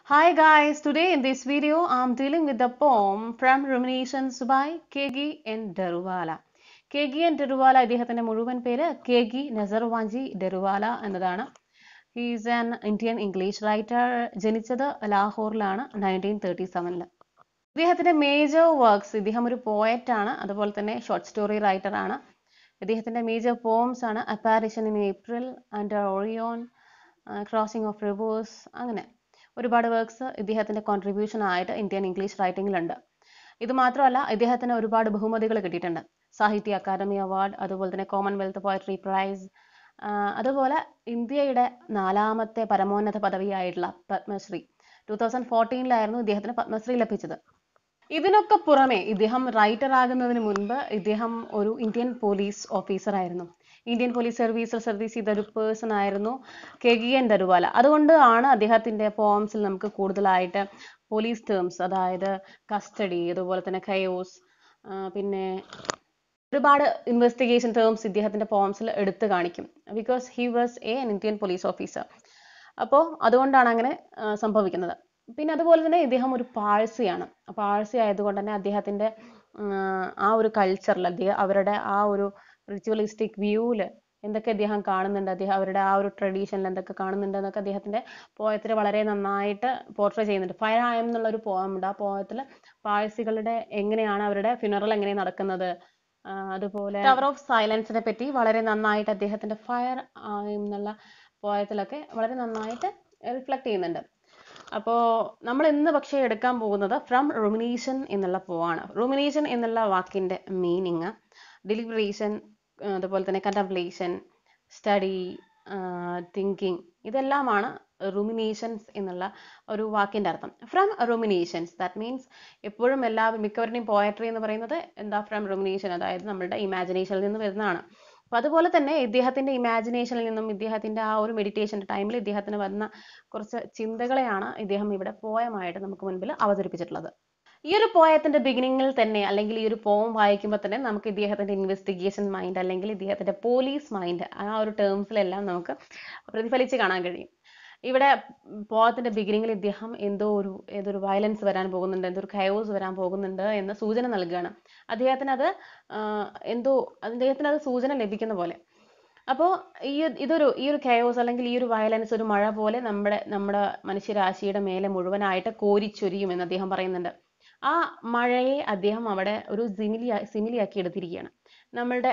Hi guys, today in this video I'm dealing with the poem from Ruminations by Keki and Daruwala. Keki and Daruwala ഇദ്ദേഹത്തിന്റെ മുഴുവൻ പേര് Keki നസർവാഞ്ചി ഡെറുവാല എന്നതാണ്. He is an Indian English writer. ജനിച്ചത് ലാഹോറിലാണ് 1937. ഇദ്ദേഹത്തിന്റെ major works, ഇദ്ദേഹം ഒരു poet ആണ്, അതുപോലെ തന്നെ ഷോർട്ട് സ്റ്റോറി റൈറ്റർ ആണ്. ഇദ്ദേഹത്തിന്റെ മേജർ പോംസ് ആണ് apparition in April, under Orion, crossing of rivers, അങ്ങനെ ഒരുപാട് വർക്ക്സ് ഇദ്ദേഹത്തിന്റെ കോൺട്രിബ്യൂഷൻ ആയിട്ട് ഇന്ത്യൻ ഇംഗ്ലീഷ് റൈറ്റിംഗിലുണ്ട്. ഇത് മാത്രമല്ല, ഇദ്ദേഹത്തിന് ഒരുപാട് ബഹുമതികൾ കിട്ടിയിട്ടുണ്ട്. സാഹിത്യ അക്കാദമി അവാർഡ്, അതുപോലെ തന്നെ കോമൺവെൽത്ത് പോയട്രി പ്രൈസ്, അതുപോലെ ഇന്ത്യയുടെ 4ാമത്തെ പരമോന്നത പദവിയായിട്ടുള്ള പത്മശ്രീ 2014 ഇദ്ദേഹത്തിന് പത്മശ്രീ ലഭിച്ചത്. ഇതിനൊക്കെ പുറമെ ഇദ്ദേഹം റൈറ്റർ ആകുന്നതിന് മുൻപ് ഇദ്ദേഹം ഒരു ഇന്ത്യൻ പോലീസ് ഓഫീസർ ആയിരുന്നു. ഇന്ത്യൻ പോലീസ് സർവീസിൽ സർവീസ് ചെയ്ത ഒരു പേഴ്സൺ ആയിരുന്നു കെഗി എൻ ദരുവാല. അതുകൊണ്ടാണ് അദ്ദേഹത്തിന്റെ പോംസിൽ നമുക്ക് കൂടുതലായിട്ട് പോലീസ് ടേംസ്, അതായത് കസ്റ്റഡി, അതുപോലെ തന്നെ കയോസ്, പിന്നെ ഒരുപാട് ഇൻവെസ്റ്റിഗേഷൻ ടേംസ് ഇദ്ദേഹത്തിന്റെ പോംസിൽ എടുത്തു കാണിക്കും. Because he was an Indian police officer. അപ്പോൾ അതുകൊണ്ടാണ് അങ്ങനെ സംഭവിക്കുന്നത്. പിന്നെ അതുപോലെ തന്നെ ഇദ്ദേഹം ഒരു പാഴ്സിയാണ്. പാഴ്സി ആയതുകൊണ്ട് തന്നെ അദ്ദേഹത്തിന്റെ ആ ഒരു കൾച്ചറിൽ, അവരുടെ ആ ഒരു റിച്വലിസ്റ്റിക് വ്യൂവിൽ എന്തൊക്കെ അദ്ദേഹം കാണുന്നുണ്ട്, അവരുടെ ആ ഒരു ട്രഡീഷനിൽ എന്തൊക്കെ കാണുന്നുണ്ട് എന്നൊക്കെ അദ്ദേഹത്തിന്റെ പോയത്തിൽ വളരെ നന്നായിട്ട് പോർട്രേ ചെയ്യുന്നുണ്ട്. ഫയർ ആയം എന്നുള്ള ഒരു പോയം ഉണ്ട്. ആ പോയത്തിൽ പാഴ്സികളുടെ എങ്ങനെയാണ് അവരുടെ ഫ്യൂണറൽ എങ്ങനെ നടക്കുന്നത്, അതുപോലെ ടവർ ഓഫ് സൈലൻസിനെ പറ്റി വളരെ നന്നായിട്ട് അദ്ദേഹത്തിന്റെ ഫയർ ആയം എന്നുള്ള പോയത്തിലൊക്കെ വളരെ നന്നായിട്ട് റിഫ്ലക്ട് ചെയ്യുന്നുണ്ട്. അപ്പോൾ നമ്മൾ ഇന്ന് പക്ഷേ എടുക്കാൻ പോകുന്നത് ഫ്രം റുമിനേഷൻ എന്നുള്ള പോവാണ്. റുമിനേഷൻ എന്നുള്ള വാക്കിന്റെ മീനിങ് ഡെലിബറേഷൻ, അതുപോലെ തന്നെ കണ്ടംപ്ലേഷൻ, സ്റ്റഡി, തിങ്കിങ്, ഇതെല്ലാമാണ് റുമിനേഷൻസ് എന്നുള്ള ഒരു വാക്കിന്റെ അർത്ഥം. ഫ്രം റുമിനേഷൻസ്, ദാറ്റ് മീൻസ് എപ്പോഴും മിക്കവരുടെയും പോയട്രി എന്ന് പറയുന്നത് എന്താ, ഫ്രം റുമിനേഷൻ, അതായത് നമ്മളുടെ ഇമാജിനേഷനിൽ നിന്ന് വരുന്നതാണ്. അപ്പൊ അതുപോലെ തന്നെ ഇദ്ദേഹത്തിന്റെ ഇമാജിനേഷനിൽ നിന്നും ഇദ്ദേഹത്തിന്റെ ആ ഒരു മെഡിറ്റേഷന്റെ ടൈമിൽ ഇദ്ദേഹത്തിന് വന്ന കുറച്ച് ചിന്തകളെയാണ് ഇദ്ദേഹം ഇവിടെ പോയമായിട്ട് നമുക്ക് മുൻപിൽ അവതരിപ്പിച്ചിട്ടുള്ളത്. ഈ ഒരു പോയത്തിന്റെ ബിഗിനിങ്ങിൽ തന്നെ, അല്ലെങ്കിൽ ഈ ഒരു പോം വായിക്കുമ്പോൾ തന്നെ നമുക്ക് ഇദ്ദേഹത്തിന്റെ ഇൻവെസ്റ്റിഗേഷൻ മൈൻഡ്, അല്ലെങ്കിൽ ഇദ്ദേഹത്തിന്റെ പോലീസ് മൈൻഡ്, ആ ഒരു ടേംസിലെല്ലാം നമുക്ക് പ്രതിഫലിച്ച് കാണാൻ കഴിയും. ഇവിടെ പോയത്തിന്റെ ബിഗിനിങ്ങിൽ ഇദ്ദേഹം ഏതൊരു വയലൻസ് വരാൻ പോകുന്നുണ്ട്, എന്തൊരു കയോസ് വരാൻ പോകുന്നുണ്ട് എന്ന സൂചന നൽകുകയാണ്. അദ്ദേഹത്തിന് അത് സൂചന ലഭിക്കുന്ന പോലെ. അപ്പോൾ ഈ ഒരു കയോസ്, അല്ലെങ്കിൽ ഈ ഒരു വയലൻസ് ഒരു മഴ പോലെ നമ്മുടെ മനുഷ്യരാശിയുടെ മേലെ മുഴുവനായിട്ട് കോരിച്ചൊരിയുമെന്ന് അദ്ദേഹം പറയുന്നുണ്ട്. ആ മഴയെ അദ്ദേഹം അവിടെ ഒരു സിമിലിയാക്കി എടുത്തിരിക്കുകയാണ്. നമ്മളുടെ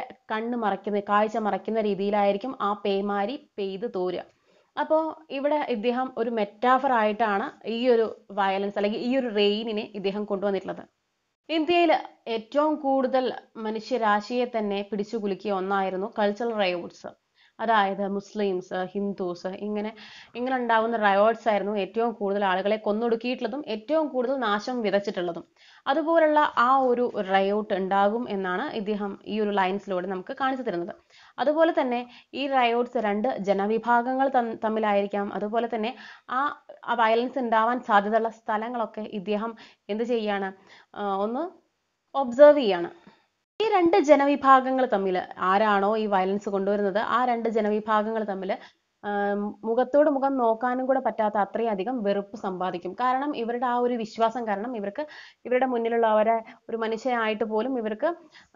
കാഴ്ച മറയ്ക്കുന്ന രീതിയിലായിരിക്കും ആ പേമാരി പെയ്ത് തോരുക. അപ്പോൾ ഇവിടെ ഇദ്ദേഹം ഒരു മെറ്റാഫർ ആയിട്ടാണ് ഈ ഒരു വയലൻസ്, അല്ലെങ്കിൽ ഈ ഒരു റെയിനിനെ ഇദ്ദേഹം കൊണ്ടുവന്നിട്ടുള്ളത്. ഇന്ത്യയിൽ ഏറ്റവും കൂടുതൽ മനുഷ്യരാശിയെ തന്നെ പിടിച്ചു കുലുക്കിയ ഒന്നായിരുന്നു കൾച്ചറൽ റയോട്ട്സ്. അതായത് മുസ്ലിംസ്, ഹിന്ദുസ്, ഇങ്ങനെ ഉണ്ടാകുന്ന റയോട്ട്സ് ആയിരുന്നു ഏറ്റവും കൂടുതൽ ആളുകളെ കൊന്നൊടുക്കിയിട്ടുള്ളതും ഏറ്റവും കൂടുതൽ നാശം വിതച്ചിട്ടുള്ളതും. അതുപോലുള്ള ആ ഒരു റയോട്ട് ഉണ്ടാകും എന്നാണ് ഇദ്ദേഹം ഈ ഒരു ലൈൻസിലൂടെ നമുക്ക് കാണിച്ചു തരുന്നത്. അതുപോലെ തന്നെ ഈ റയോട്ട്സ് 2 ജനവിഭാഗങ്ങൾ തമ്മിലായിരിക്കാം. അതുപോലെ തന്നെ ആ വയലൻസ് ഉണ്ടാവാൻ സാധ്യതയുള്ള സ്ഥലങ്ങളൊക്കെ ഇദ്ദേഹം എന്ത് ചെയ്യാണ്, ഒന്ന് ഒബ്സർവ് ചെയ്യാണ്. ഈ 2 ജനവിഭാഗങ്ങൾ തമ്മിൽ, ആരാണോ ഈ വയലൻസ് കൊണ്ടുവരുന്നത്, ആ 2 ജനവിഭാഗങ്ങൾ തമ്മിൽ മുഖത്തോട് മുഖം നോക്കാനും കൂടെ പറ്റാത്ത അത്രയധികം വെറുപ്പ് സമ്പാദിക്കും. കാരണം ഇവരുടെ ആ ഒരു വിശ്വാസം കാരണം ഇവരുടെ മുന്നിലുള്ളവരെ ഒരു മനുഷ്യനായിട്ട് പോലും ഇവർക്ക്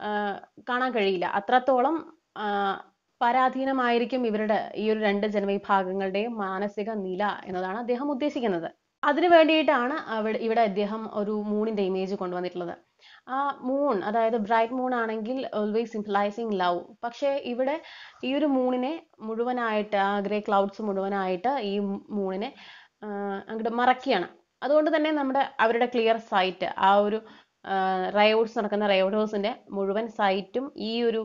കാണാൻ കഴിയില്ല. അത്രത്തോളം പരാധീനമായിരിക്കും ഈ ഒരു 2 ജനവിഭാഗങ്ങളുടെയും മാനസിക നില എന്നതാണ് അദ്ദേഹം ഉദ്ദേശിക്കുന്നത്. അതിനു വേണ്ടിയിട്ടാണ് ഇവിടെ അദ്ദേഹം ഒരു മൂണിന്റെ ഇമേജ് കൊണ്ടുവന്നിട്ടുള്ളത്. ആ മൂൺ, അതായത് ബ്രൈറ്റ് മൂൺ ആണെങ്കിൽ ഓൾവേസ് സിംബലൈസിങ് ലവ്. പക്ഷേ ഇവിടെ ഈ ഒരു മൂണിനെ മുഴുവനായിട്ട്, ആ ഗ്രേ ക്ലൗഡ്സ് മുഴുവനായിട്ട് ഈ മൂണിനെ അങ്ങോട്ട് മറക്കുകയാണ്. അതുകൊണ്ട് തന്നെ അവരുടെ ക്ലിയർ സൈറ്റ്, ആ ഒരു റയോട്ട്സിന്റെ മുഴുവൻ സൈറ്റും ഈ ഒരു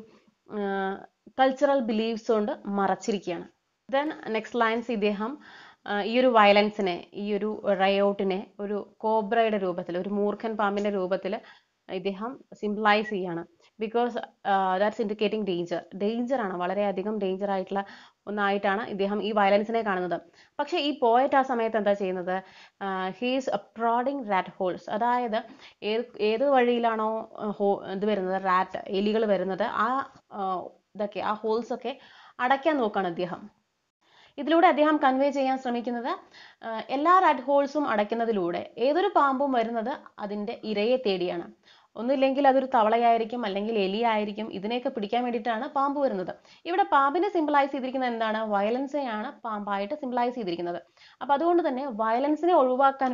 കൾച്ചറൽ ബിലീഫ്സ് കൊണ്ട് മറച്ചിരിക്കുകയാണ്. ദെൻ നെക്സ്റ്റ് ലൈൻസ്, ഇദ്ദേഹം ഈ ഒരു വയലൻസിനെ, ഈ ഒരു റയോട്ടിനെ ഒരു കോബ്രയുടെ രൂപത്തിൽ, ഒരു മൂർഖൻ പാമ്പിന്റെ രൂപത്തിൽ ഇദ്ദേഹം സിംബലൈസ് ചെയ്യാണ്. ബിക്കോസ് ദാറ്റ്സ് ഇൻഡിക്കേറ്റിംഗ് ഡേഞ്ചർ ആണ്, വളരെയധികം ഡേഞ്ചർ ആയിട്ടുള്ള ഒന്നായിട്ടാണ് ഇദ്ദേഹം ഈ വയലൻസിനെ കാണുന്നത്. പക്ഷേ ഈ പോയറ്റ് ആ സമയത്ത് എന്താ ചെയ്യുന്നത്, ഹീസ് പ്രോഡിങ് റാറ്റ് ഹോൾസ്, അതായത് ഏത് വഴിയിലാണോ ഇത് വരുന്നത്, എലികൾ വരുന്നത്, ആ ഹോൾസ് ഒക്കെ അടയ്ക്കാൻ നോക്കുകയാണ് അദ്ദേഹം. ഇതിലൂടെ അദ്ദേഹം കൺവേ ചെയ്യാൻ ശ്രമിക്കുന്നത് എല്ലാ റാറ്റ് ഹോൾസും അടയ്ക്കുന്നതിലൂടെ ഏതൊരു പാമ്പും വരുന്നത് അതിൻ്റെ ഇരയെ തേടിയാണ്. ഒന്നുമില്ലെങ്കിൽ അതൊരു തവളയായിരിക്കും, അല്ലെങ്കിൽ എലിയായിരിക്കും. ഇതിനെയൊക്കെ പിടിക്കാൻ വേണ്ടിയിട്ടാണ് പാമ്പ് വരുന്നത്. ഇവിടെ പാമ്പിനെ സിംബലൈസ് ചെയ്തിരിക്കുന്നത് എന്താണ്? വയലൻസിനെയാണ് പാമ്പായിട്ട് സിംബലൈസ് ചെയ്തിരിക്കുന്നത്. അപ്പോൾ അതുകൊണ്ട് തന്നെ വയലൻസിനെ ഒഴിവാക്കാൻ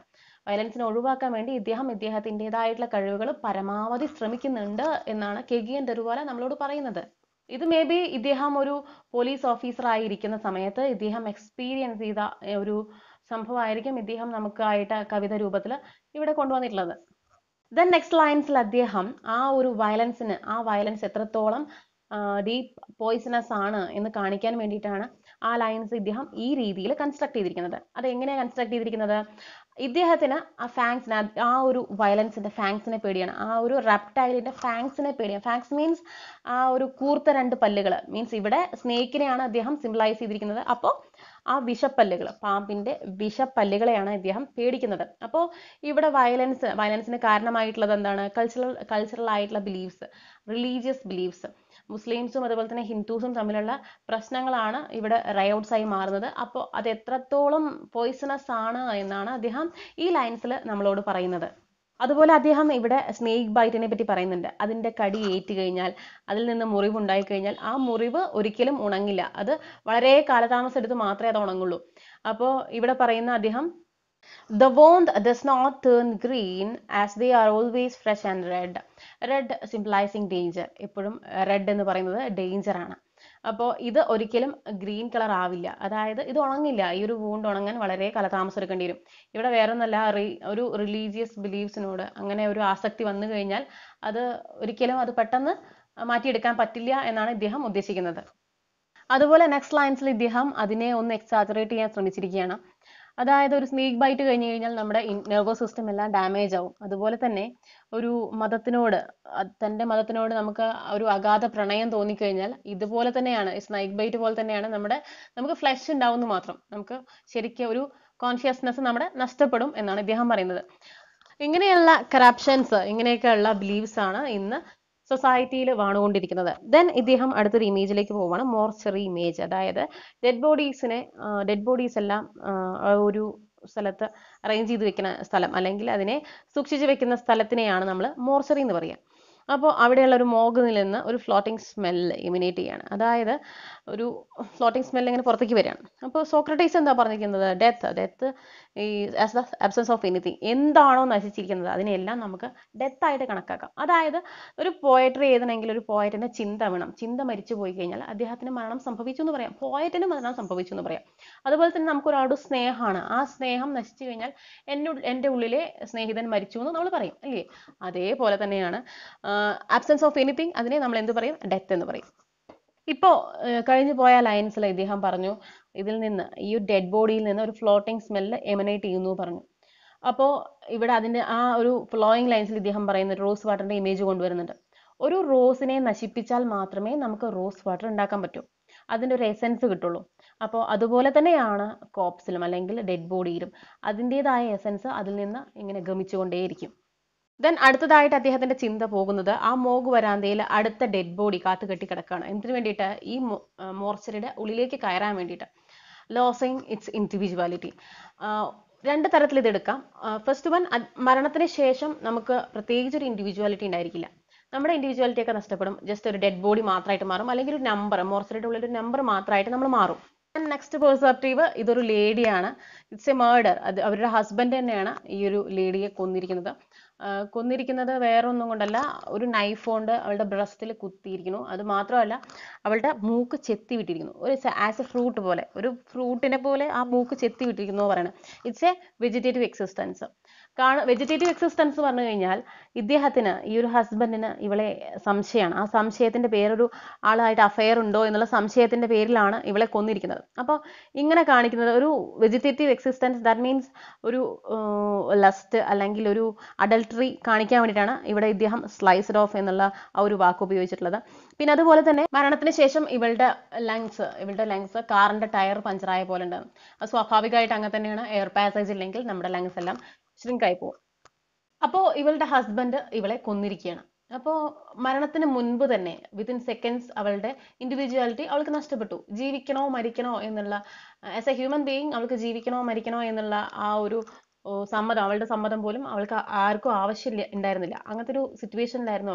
വേണ്ടി ഇദ്ദേഹത്തിൻ്റെതായിട്ടുള്ള കഴിവുകൾ പരമാവധി ശ്രമിക്കുന്നുണ്ട് എന്നാണ് കെഗി ആൻഡ് ഡെരുവാല നമ്മളോട് പറയുന്നത്. ഇത് മേ ബി ഇദ്ദേഹം ഒരു പോലീസ് ഓഫീസർ ആയിരിക്കുന്ന സമയത്ത് ഇദ്ദേഹം എക്സ്പീരിയൻസ് ചെയ്ത ഒരു സംഭവമായിരിക്കും ഇദ്ദേഹം നമുക്കായിട്ട് കവിത രൂപത്തിൽ ഇവിടെ കൊണ്ടുവന്നിട്ടുള്ളത്. ദെൻ നെക്സ്റ്റ് ലൈൻസിൽ അദ്ദേഹം ആ വയലൻസ് എത്രത്തോളം ഡീപ്പ് പോയിസണസ് ആണ് എന്ന് കാണിക്കാൻ വേണ്ടിയിട്ടാണ് ആ ലൈൻസ് ഇദ്ദേഹം ഈ രീതിയിൽ കൺസ്ട്രക്ട് ചെയ്തിരിക്കുന്നത്. അത് എങ്ങനെയാണ് കൺസ്ട്രക്ട് ചെയ്തിരിക്കുന്നത്? ഇദ്ദേഹത്തിന് ആ ഒരു വയലൻസിന്റെ ഫാങ്സിനെ പേടിയാണ്. ആ ഒരു റെപ്റ്റൈലിന്റെ ഫാങ്സിനെ പേടിയാണ്. ഫാങ്സ് മീൻസ് ആ ഒരു കൂർത്ത 2 പല്ലുകൾ മീൻസ് ഇവിടെ സ്നേക്കിനെയാണ് അദ്ദേഹം സിംബലൈസ് ചെയ്തിരിക്കുന്നത്. അപ്പോൾ ആ പാമ്പിന്റെ വിഷപ്പല്ലുകളെയാണ് ഇദ്ദേഹം പേടിക്കുന്നത്. അപ്പോൾ ഇവിടെ വയലൻസിന് കാരണമായിട്ടുള്ളത് എന്താണ്? കൾച്ചറൽ ആയിട്ടുള്ള ബിലീഫ്സ്, റിലീജിയസ് ബിലീഫ്സ്. മുസ്ലിംസും അതുപോലെ തന്നെ ഹിന്ദുസും തമ്മിലുള്ള പ്രശ്നങ്ങളാണ് ഇവിടെ റയോട്ട്സ് ആയി മാറുന്നത്. അപ്പോൾ അത് എത്രത്തോളം പോയിസണസ് ആണ് എന്നാണ് അദ്ദേഹം ഈ ലൈൻസിൽ നമ്മളോട് പറയുന്നത്. അതുപോലെ അദ്ദേഹം ഇവിടെ സ്നേക്ക് ബൈറ്റിനെ പറ്റി പറയുന്നുണ്ട്. അതിൻ്റെ കടി ഏറ്റു കഴിഞ്ഞാൽ, അതിൽ നിന്ന് മുറിവുണ്ടായി കഴിഞ്ഞാൽ ആ മുറിവ് ഒരിക്കലും ഉണങ്ങില്ല. അത് വളരെ കാലതാമസം എടുത്ത് മാത്രമേ അത് ഉണങ്ങുള്ളൂ. അപ്പോൾ ഇവിടെ പറയുന്ന അദ്ദേഹം The wound does not turn green as they are always fresh and red. Red symbolizing danger. എപ്പോഴും റെഡ് എന്ന് പറയുന്നത് ഡേഞ്ചർ ആണ്. അപ്പോൾ ഇത് ഒരിക്കലും ഗ്രീൻ കളർ ആവില്ല. അതായത് ഇത് ഉണങ്ങില്ല. ഈ ഒരു വൂണ്ട് ഉണങ്ങാൻ വളരെ കാലതാമസം എടുക്കേണ്ടി വരും. ഇവിടെ വേറെ ഒന്നല്ല, ഒരു റിലീജിയസ് ബിലീഫ്സിനോട് അങ്ങനെ ഒരു ആസക്തി വന്നു കഴിഞ്ഞാൽ അത് ഒരിക്കലും അത് പെട്ടെന്ന് മാറ്റിയെടുക്കാൻ പറ്റില്ല എന്നാണ് ഇദ്ദേഹം ഉദ്ദേശിക്കുന്നത്. അതുപോലെ നെക്സ്റ്റ് ലൈൻസിൽ ഇദ്ദേഹം അതിനെ ഒന്ന് എക്സാജറേറ്റ് ചെയ്യാൻ ശ്രമിച്ചിരിക്കുകയാണ്. അതായത് ഒരു സ്നേക്ക് ബൈറ്റ് കഴിഞ്ഞു കഴിഞ്ഞാൽ നമ്മുടെ നെർവസ് സിസ്റ്റം എല്ലാം ഡാമേജ് ആവും. അതുപോലെ തന്നെ ഒരു തൻ്റെ മതത്തിനോട് നമുക്ക് ഒരു അഗാധ പ്രണയം തോന്നിക്കഴിഞ്ഞാൽ ഇതുപോലെ തന്നെയാണ്, സ്നേക്ക് ബൈറ്റ് പോലെ തന്നെയാണ് നമുക്ക് ഫ്ലഷ് ഉണ്ടാവുമെന്ന് മാത്രം. നമുക്ക് ശരിക്കും ഒരു കോൺഷ്യസ്നെസ് നമ്മുടെ നഷ്ടപ്പെടും എന്നാണ് ഇദ്ദേഹം പറയുന്നത്. ഇങ്ങനെയുള്ള കറപ്ഷൻസ്, ഇങ്ങനെയൊക്കെയുള്ള ബിലീവ്സ് ആണ് ഇന്ന് സൊസൈറ്റിയിൽ വാണുകൊണ്ടിരിക്കുന്നത്. ദെൻ ഇദ്ദേഹം അടുത്തൊരു ഇമേജിലേക്ക് പോവാണ്, മോർച്ചറി ഇമേജ്. അതായത് ഡെഡ് ബോഡീസ് എല്ലാം ഒരു സ്ഥലത്ത് അറേഞ്ച് ചെയ്ത് വെക്കുന്ന സ്ഥലം, അല്ലെങ്കിൽ അതിനെ സൂക്ഷിച്ചു വെക്കുന്ന സ്ഥലത്തിനെയാണ് നമ്മൾ മോർച്ചറി എന്ന് പറയുക. അപ്പോൾ അവിടെയുള്ള ഒരു മോഗിൽ നിന്ന് ഒരു ഫ്ലോട്ടിംഗ് സ്മെല്ല് ഇമിനേറ്റ് ചെയ്യാണ്. അതായത് ഒരു ഫ്ലോട്ടിംഗ് സ്മെല്ല് ഇങ്ങനെ പുറത്തേക്ക് വരികയാണ്. അപ്പോൾ സോക്രട്ടീസ് എന്താ പറഞ്ഞിരിക്കുന്നത്? ഡെത്ത് ഈ as the absence of anything. എന്താണോ നശിച്ചിരിക്കുന്നത് അതിനെല്ലാം നമുക്ക് ഡെത്ത് ആയിട്ട് കണക്കാക്കാം. അതായത് ഒരു പോയട്രി എഴുതണമെങ്കിൽ ഒരു പോയറ്റിന്റെ ചിന്ത മരിച്ചു പോയി കഴിഞ്ഞാൽ അദ്ദേഹത്തിന് മരണം സംഭവിച്ചു എന്ന് പറയാം, പോയറ്റിന് മരണം സംഭവിച്ചു എന്ന് പറയാം. അതുപോലെ തന്നെ നമുക്കൊരാളോട് സ്നേഹമാണ്, ആ സ്നേഹം നശിച്ചു കഴിഞ്ഞാൽ എൻ്റെ ഉള്ളിലെ സ്നേഹിതൻ മരിച്ചു എന്ന് നമ്മൾ പറയും, അല്ലേ? അതേപോലെ തന്നെയാണ് ആബ്സെൻസ് ഓഫ് എനിത്തിങ്, അതിനെ നമ്മൾ എന്ത് പറയും? ഡെത്ത് എന്ന് പറയും. ഇപ്പോൾ കഴിഞ്ഞു പോയ ലൈൻസിൽ ഇദ്ദേഹം പറഞ്ഞു ഇതിൽ നിന്ന്, ഈ ഡെഡ് ബോഡിയിൽ നിന്ന് ഒരു ഫ്ലോട്ടിംഗ് സ്മെല്ല് എമനേറ്റ് ചെയ്യുന്നു പറഞ്ഞു. അപ്പോൾ ഇവിടെ അതിൻ്റെ ആ ഒരു ഫ്ലോയിങ് ലൈൻസിൽ ഇദ്ദേഹം പറയുന്ന റോസ് വാട്ടറിന്റെ ഇമേജ് കൊണ്ടുവരുന്നുണ്ട്. ഒരു റോസിനെ നശിപ്പിച്ചാൽ മാത്രമേ നമുക്ക് റോസ് വാട്ടർ ഉണ്ടാക്കാൻ പറ്റൂ, അതിൻ്റെ ഒരു എസെൻസ് കിട്ടുള്ളൂ. അപ്പോൾ അതുപോലെ തന്നെയാണ് കോപ്സിലും അല്ലെങ്കിൽ ഡെഡ് ബോഡിയിലും അതിൻ്റെതായ എസെൻസ് അതിൽ നിന്ന് ഇങ്ങനെ ഗമിച്ചുകൊണ്ടേയിരിക്കും. ദെൻ അടുത്തതായിട്ട് അദ്ദേഹത്തിന്റെ ചിന്ത പോകുന്നത് ആ മോഗ് വരാന്തയിൽ അടുത്ത ഡെഡ് ബോഡി കാത്തു കെട്ടി കിടക്കുകയാണ്. എന്തിനു വേണ്ടിയിട്ട്? ഈ മോർച്ചറിയുടെ ഉള്ളിലേക്ക് കയറാൻ വേണ്ടിയിട്ട്. Losing it's individuality. 2 തരത്തിൽ ഇത് എടുക്കാം. ഫസ്റ്റ് വൺ, മരണത്തിന് ശേഷം നമുക്ക് പ്രത്യേകിച്ച് ഒരു ഇൻഡിവിജ്വാലിറ്റി ഉണ്ടായിരിക്കില്ല. നമ്മുടെ ഇൻഡിവിജ്വാലിറ്റി ഒക്കെ നഷ്ടപ്പെടും. ജസ്റ്റ് ഒരു ഡെഡ് ബോഡി മാത്രമായിട്ട് മാറും, അല്ലെങ്കിൽ ഒരു നമ്പർ, മോർച്ചറിയുടെ ഉള്ളിൽ ഒരു നമ്പർ മാത്രമായിട്ട് നമ്മൾ മാറും. നെക്സ്റ്റ് പെർസെപ്റ്റീവ്, ഇതൊരു ലേഡിയാണ്, ഇറ്റ്സ് എ മേർഡർ. അത് അവരുടെ ഹസ്ബൻഡ് തന്നെയാണ് ഈ ഒരു ലേഡിയെ കൊന്നിരിക്കുന്നത് വേറെ ഒന്നും കൊണ്ടല്ല, ഒരു നൈഫ് കൊണ്ട് അവളുടെ ബ്രസ്റ്റിൽ കുത്തിയിരിക്കുന്നു. അത് മാത്രമല്ല അവളുടെ മൂക്ക് ചെത്തി വിട്ടിരിക്കുന്നു, ഒരു ആസ് എ ഫ്രൂട്ട് പോലെ, ഒരു ഫ്രൂട്ടിനെ പോലെ ആ മൂക്ക് ചെത്തി വിട്ടിരിക്കുന്നു പറയണം. It's a vegetative existence. Vegetative existence പറഞ്ഞു കഴിഞ്ഞാൽ ഇദ്ദേഹത്തിന്, ഈ ഒരു ഹസ്ബൻഡിന് ഇവളെ സംശയമാണ്. ആ സംശയത്തിന്റെ പേരൊരു ആളായിട്ട് അഫെയർ ഉണ്ടോ എന്നുള്ള സംശയത്തിന്റെ പേരിലാണ് ഇവളെ കൊന്നിരിക്കുന്നത്. അപ്പോൾ ഇങ്ങനെ കാണിക്കുന്നത് ഒരു വെജിറ്റേറ്റീവ് എക്സിസ്റ്റൻസ്, ദാറ്റ് മീൻസ് ഒരു ലസ്റ്റ് അല്ലെങ്കിൽ ഒരു അഡൾട്ടറി കാണിക്കാൻ വേണ്ടിയിട്ടാണ് ഇവിടെ ഇദ്ദേഹം സ്ലൈസ്ഡ് ഓഫ് എന്നുള്ള ആ ഒരു വാക്ക് ഉപയോഗിച്ചിട്ടുള്ളത്. പിന്നെ അതുപോലെ തന്നെ മരണത്തിന് ശേഷം ഇവളുടെ ലങ്സ് കാറിന്റെ ടയർ പഞ്ചറായ പോലെ ഉണ്ടാകും. അത് സ്വാഭാവികമായിട്ട് അങ്ങനെ തന്നെയാണ്. എയർ പാസേജ് ഇല്ലെങ്കിൽ നമ്മുടെ ലങ്സ് എല്ലാം ഷ്രിങ്ക് ആയി പോകും. അപ്പോൾ ഇവളുടെ ഹസ്ബൻഡ് ഇവളെ കൊന്നിരിക്കുകയാണ്. അപ്പോൾ മരണത്തിന് മുൻപ് തന്നെ വിത്തിൻ സെക്കൻഡ്സ് അവളുടെ ഇൻഡിവിജ്വാലിറ്റി അവൾക്ക് നഷ്ടപ്പെട്ടു. ജീവിക്കണോ മരിക്കണോ എന്നുള്ള ആസ് എ ഹ്യൂമൻ ബീയിങ് അവൾക്ക് ജീവിക്കണോ മരിക്കണോ എന്നുള്ള ആ ഒരു സമ്മതം, അവളുടെ സമ്മതം പോലും അവൾക്ക് ആർക്കും ആവശ്യമില്ല ഉണ്ടായിരുന്നില്ല. അങ്ങനത്തെ ഒരു സിറ്റുവേഷനിലായിരുന്നു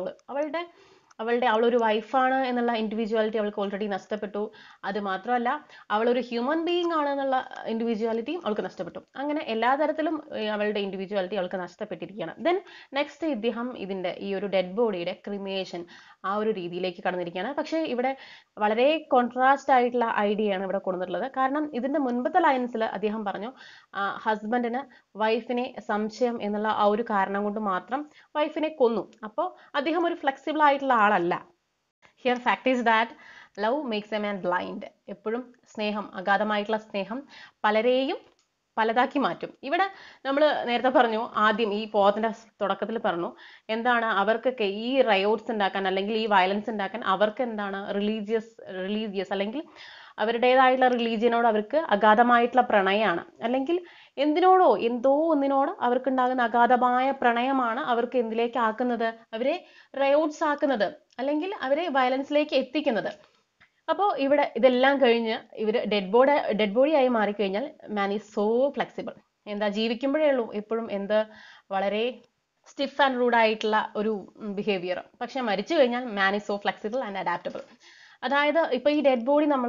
അവളൊരു വൈഫാണ് എന്നുള്ള ഇൻഡിവിജ്വാലിറ്റി അവൾക്ക് ഓൾറെഡി നഷ്ടപ്പെട്ടു. അത് മാത്രമല്ല അവളൊരു ഹ്യൂമൻ ബീയിങ് ആണ് എന്നുള്ള ഇൻഡിവിജ്വാലിറ്റിയും അവൾക്ക് നഷ്ടപ്പെട്ടു. അങ്ങനെ എല്ലാ തരത്തിലും അവളുടെ ഇൻഡിവിജ്വാലിറ്റി അവൾക്ക് നഷ്ടപ്പെട്ടിരിക്കുകയാണ്. ദെൻ നെക്സ്റ്റ് ഇദ്ദേഹം ഇതിന്റെ ഈ ഒരു ഡെഡ് ബോഡിയുടെ ക്രിമേഷൻ ആ ഒരു രീതിയിലേക്ക് കടന്നിരിക്കുകയാണ്. പക്ഷേ ഇവിടെ വളരെ കോൺട്രാസ്റ്റ് ആയിട്ടുള്ള ഐഡിയ ആണ് ഇവിടെ കൊണ്ടുവന്നിട്ടുള്ളത്. കാരണം ഇതിന്റെ മുൻപത്തെ ലൈൻസിൽ അദ്ദേഹം പറഞ്ഞു ഹസ്ബൻഡിന് വൈഫിനെ സംശയം എന്നുള്ള ആ ഒരു കാരണം കൊണ്ട് മാത്രം വൈഫിനെ കൊന്നു. അപ്പോൾ അദ്ദേഹം ഒരു ഫ്ലെക്സിബിൾ ആയിട്ടുള്ള ആളല്ല. Here fact is that love makes a man blind. എപ്പോഴും സ്നേഹം, അഗാധമായിട്ടുള്ള സ്നേഹം പലരെയും പലതാക്കി മാറ്റും. ഇവിടെ നമ്മൾ നേരത്തെ പറഞ്ഞു, ആദ്യം ഈ പോത്തിന്റെ തുടക്കത്തിൽ പറഞ്ഞു എന്താണ് അവർക്കൊക്കെ ഈ റയോട്ട്സ് ഉണ്ടാക്കാൻ അല്ലെങ്കിൽ ഈ വയലൻസ് ഉണ്ടാക്കാൻ അവർക്ക് എന്താണ് റിലീജിയസ് അല്ലെങ്കിൽ അവരുടേതായിട്ടുള്ള റിലീജിയനോട് അവർക്ക് അഗാധമായിട്ടുള്ള പ്രണയമാണ്. അല്ലെങ്കിൽ എന്തോ ഒന്നിനോട് അവർക്കുണ്ടാകുന്ന അഗാധമായ പ്രണയമാണ് അവർക്ക് എന്തിലേക്ക് ആക്കുന്നത്, അവരെ റയോട്ട്സ് ആക്കുന്നത് അല്ലെങ്കിൽ അവരെ വയലൻസിലേക്ക് എത്തിക്കുന്നത്. അപ്പോൾ ഇവിടെ ഇതെല്ലാം കഴിഞ്ഞ് ഇവർ ഡെഡ് ബോഡി ആയി മാറിക്കഴിഞ്ഞാൽ മാൻ ഈസ് സോ ഫ്ലെക്സിബിൾ. എന്താ ജീവിക്കുമ്പോഴേ ഉള്ളൂ എപ്പോഴും വളരെ സ്റ്റിഫ് ആൻഡ് റൂഡ് ആയിട്ടുള്ള ഒരു ബിഹേവിയർ. പക്ഷെ മരിച്ചു കഴിഞ്ഞാൽ man is so flexible and adaptable. അതായത് ഇപ്പൊ ഈ ഡെഡ് ബോഡി നമ്മൾ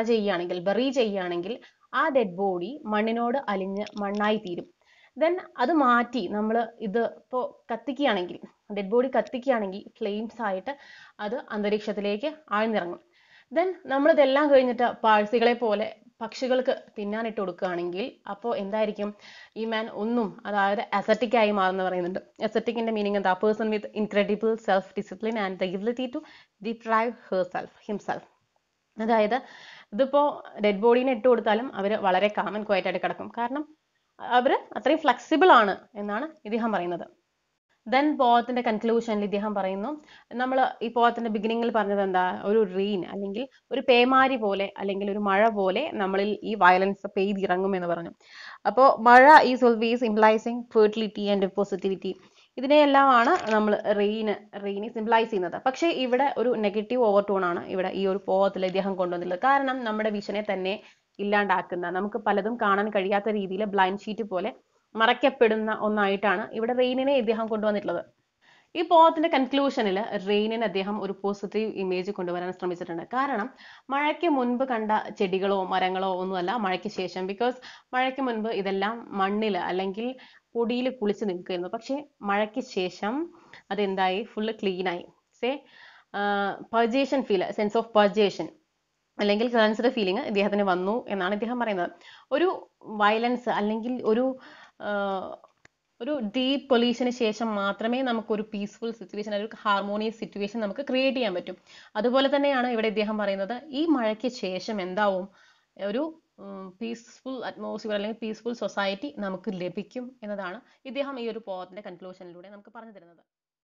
ബറി ചെയ്യുകയാണെങ്കിൽ ആ ഡെഡ് ബോഡി മണ്ണിനോട് അലിഞ്ഞ് മണ്ണായി തീരും. ദെൻ അത് മാറ്റി നമ്മൾ ഇത് ഇപ്പോൾ കത്തിക്കുകയാണെങ്കിൽ, ഡെഡ് ബോഡി കത്തിക്കുകയാണെങ്കിൽ ഫ്ലെയിംസ് ആയിട്ട് അത് അന്തരീക്ഷത്തിലേക്ക് ആഴ്ന്നിറങ്ങും. ദെൻ നമ്മളിതെല്ലാം കഴിഞ്ഞിട്ട് പാഴ്സികളെ പോലെ പക്ഷികൾക്ക് തിന്നാനിട്ട് കൊടുക്കുകയാണെങ്കിൽ അപ്പോൾ എന്തായിരിക്കും, ഈ മാൻ അതായത് അസറ്റിക് ആയി മാറുന്ന പറയുന്നുണ്ട്. അസറ്റിക്കിന്റെ മീനിങ് എന്താ? Person with incredible self discipline and the ability to deprive himself. അതായത് ഇതിപ്പോ ഡെഡ് ബോഡീനെ ഇട്ട് കൊടുത്താലും അവര് വളരെ കാം ആൻഡ് ക്വയറ്റ് ആയിട്ട് കിടക്കും. കാരണം അവര് അത്രയും ഫ്ലെക്സിബിൾ ആണ് എന്നാണ് ഇദ്ദേഹം പറയുന്നത്. ദെൻ പോത്തിന്റെ കൺക്ലൂഷനിൽ ഇദ്ദേഹം പറയുന്നു, നമ്മൾ ഈ പോത്തിന്റെ ബിഗിനിങ്ങിൽ പറഞ്ഞത് എന്താ, ഒരു റെയിൻ അല്ലെങ്കിൽ ഒരു പേമാരി പോലെ അല്ലെങ്കിൽ ഒരു മഴ പോലെ നമ്മളിൽ ഈ വയലൻസ് പെയ്തിറങ്ങും എന്ന് പറഞ്ഞു. അപ്പോൾ മഴ is always implying fertility and positivity. ഇതിനെയെല്ലാമാണ് നമ്മൾ റെയിനി സിംപ്ലൈസ് ചെയ്യുന്നത്. പക്ഷേ ഇവിടെ ഒരു നെഗറ്റീവ് ഓവർടോൺ ആണ് ഇവിടെ ഈ ഒരു പോത്തിൽ ഇദ്ദേഹം കൊണ്ടുവന്നിട്ടുള്ളത്. കാരണം നമ്മുടെ വിഷനെ തന്നെ ഇല്ലാണ്ടാക്കുന്ന, നമുക്ക് പലതും കാണാൻ കഴിയാത്ത രീതിയിൽ ബ്ലൈൻഡ് ഷീറ്റ് പോലെ മറയ്ക്കപ്പെടുന്ന ഒന്നായിട്ടാണ് ഇവിടെ റെയിനിനെ ഇദ്ദേഹം കൊണ്ടുവന്നിട്ടുള്ളത്. ഈ പോത്തിന്റെ കൺക്ലൂഷനിൽ റെയിനിന് അദ്ദേഹം ഒരു പോസിറ്റീവ് ഇമേജ് കൊണ്ടുവരാൻ ശ്രമിച്ചിട്ടുണ്ട്. കാരണം മഴയ്ക്ക് മുൻപ് കണ്ട ചെടികളോ മരങ്ങളോ ഒന്നുമല്ല മഴയ്ക്ക് ശേഷം. ബിക്കോസ് മഴയ്ക്ക് മുൻപ് ഇതെല്ലാം മണ്ണിൽ അല്ലെങ്കിൽ പൊടിയിൽ കുളിച്ച് നിൽക്കുന്നു. പക്ഷെ മഴയ്ക്ക് ശേഷം അതെന്തായി, ഫുള്ള് ക്ലീനായി. പർജേഷൻ സെൻസ് ഓഫ് പർജേഷൻ അല്ലെങ്കിൽ ക്ലൻസ്ഡ് ഫീലിംഗ് ഇദ്ദേഹത്തിന് വന്നു എന്നാണ് ഇദ്ദേഹം പറയുന്നത്. ഒരു വയലൻസ് അല്ലെങ്കിൽ ഒരു ഡീപ്പ് പൊല്യൂഷന് ശേഷം മാത്രമേ നമുക്ക് ഒരു പീസ്ഫുൾ സിറ്റുവേഷൻ, ഒരു ഹാർമോണിയസ് സിറ്റുവേഷൻ നമുക്ക് ക്രിയേറ്റ് ചെയ്യാൻ പറ്റും. അതുപോലെ തന്നെയാണ് ഇവിടെ ഇദ്ദേഹം പറയുന്നത്, ഈ മഴയ്ക്ക് ശേഷം എന്താവും, ഒരു പീസ്ഫുൾ അറ്റ്മോസ്ഫിയർ അല്ലെങ്കിൽ പീസ്ഫുൾ സൊസൈറ്റി നമുക്ക് ലഭിക്കും എന്നതാണ് ഇദ്ദേഹം ഈ ഒരു പോത്തിന്റെ കൺക്ലൂഷനിലൂടെ നമുക്ക് പറഞ്ഞു തരുന്നത്.